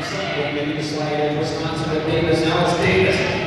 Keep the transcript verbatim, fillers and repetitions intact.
Maybe the slide in Wisconsin with Davis. Now it's Davis.